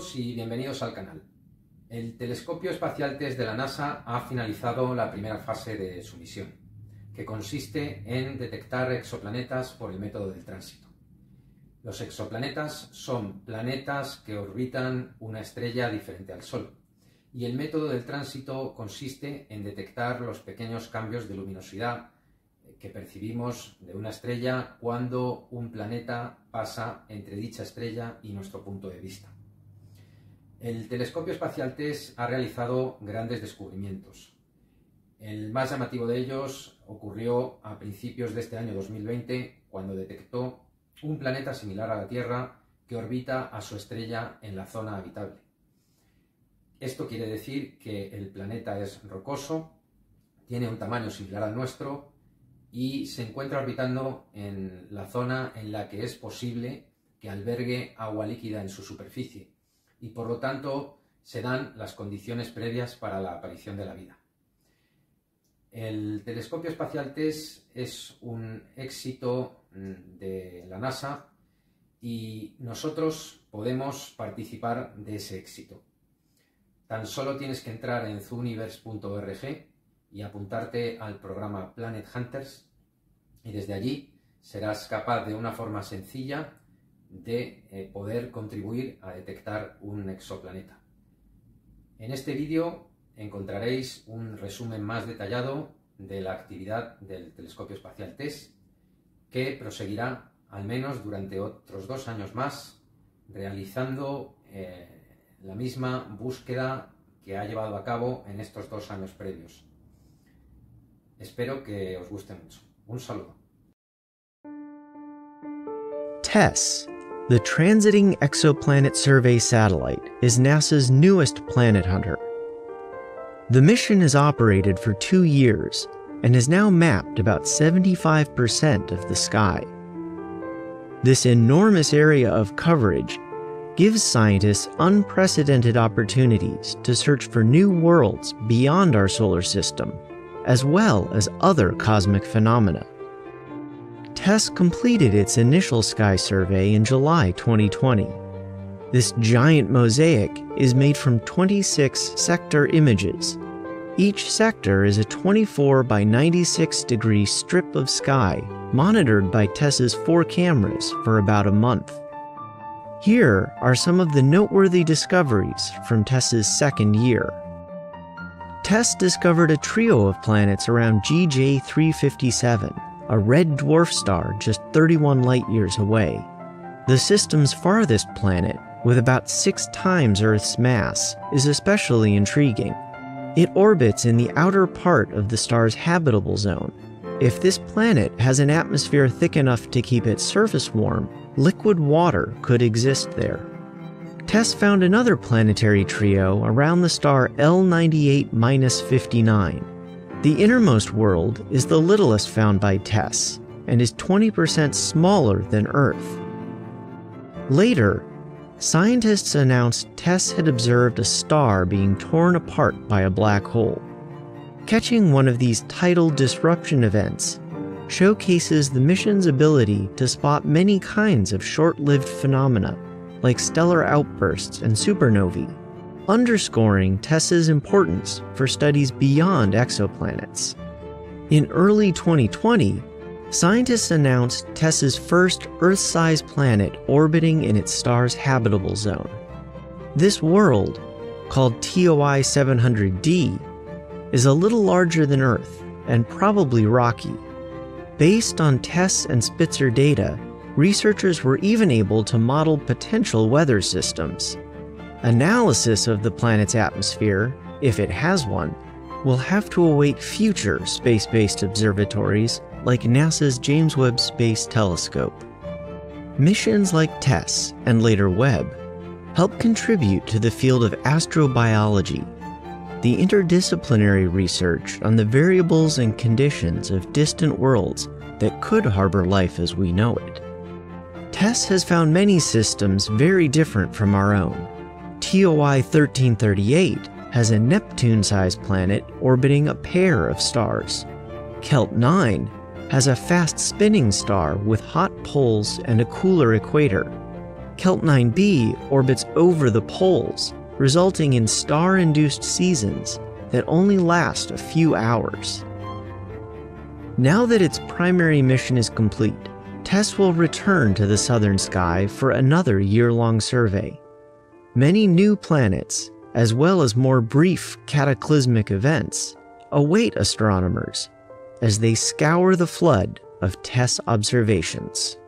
todos y bienvenidos al canal. El telescopio espacial TESS de la NASA ha finalizado la primera fase de su misión, que consiste en detectar exoplanetas por el método del tránsito. Los exoplanetas son planetas que orbitan una estrella diferente al Sol, y el método del tránsito consiste en detectar los pequeños cambios de luminosidad que percibimos de una estrella cuando un planeta pasa entre dicha estrella y nuestro punto de vista. El telescopio espacial TESS ha realizado grandes descubrimientos. El más llamativo de ellos ocurrió a principios de este año 2020, cuando detectó un planeta similar a la Tierra que orbita a su estrella en la zona habitable. Esto quiere decir que el planeta es rocoso, tiene un tamaño similar al nuestro y se encuentra orbitando en la zona en la que es posible que albergue agua líquida en su superficie y por lo tanto se dan las condiciones previas para la aparición de la vida. El telescopio espacial TESS es un éxito de la NASA y nosotros podemos participar de ese éxito. Tan solo tienes que entrar en zooniverse.org y apuntarte al programa Planet Hunters, y desde allí serás capaz de una forma sencilla de poder contribuir a detectar un exoplaneta. En este vídeo encontraréis un resumen más detallado de la actividad del telescopio espacial TESS, que proseguirá al menos durante otros 2 años más, realizando la misma búsqueda que ha llevado a cabo en estos 2 años previos. Espero que os guste mucho. Un saludo. TESS, the Transiting Exoplanet Survey Satellite, is NASA's newest planet hunter. The mission has operated for 2 years and has now mapped about 75% of the sky. This enormous area of coverage gives scientists unprecedented opportunities to search for new worlds beyond our solar system, as well as other cosmic phenomena. TESS completed its initial sky survey in July 2020. This giant mosaic is made from 26 sector images. Each sector is a 24 by 96 degree strip of sky monitored by TESS's 4 cameras for about a month. Here are some of the noteworthy discoveries from TESS's 2nd year. TESS discovered a trio of planets around GJ 357, a red dwarf star just 31 light-years away. The system's farthest planet, with about 6 times Earth's mass, is especially intriguing. It orbits in the outer part of the star's habitable zone. If this planet has an atmosphere thick enough to keep its surface warm, liquid water could exist there. TESS found another planetary trio around the star L98-59. The innermost world is the littlest found by TESS and is 20% smaller than Earth. Later, scientists announced TESS had observed a star being torn apart by a black hole. Catching one of these tidal disruption events showcases the mission's ability to spot many kinds of short-lived phenomena, like stellar outbursts and supernovae, underscoring TESS's importance for studies beyond exoplanets. In early 2020, scientists announced TESS's first Earth-sized planet orbiting in its star's habitable zone. This world, called TOI 700d, is a little larger than Earth and probably rocky. Based on TESS and Spitzer data, researchers were even able to model potential weather systems. Analysis of the planet's atmosphere, if it has one, will have to await future space-based observatories like NASA's James Webb Space Telescope. Missions like TESS and later Webb help contribute to the field of astrobiology, the interdisciplinary research on the variables and conditions of distant worlds that could harbor life as we know it. TESS has found many systems very different from our own. TOI 1338 has a Neptune-sized planet orbiting a pair of stars. KELT 9 has a fast-spinning star with hot poles and a cooler equator. Kelt 9b orbits over the poles, resulting in star-induced seasons that only last a few hours. Now that its primary mission is complete, TESS will return to the southern sky for another year-long survey. Many new planets, as well as more brief cataclysmic events, await astronomers as they scour the flood of TESS observations.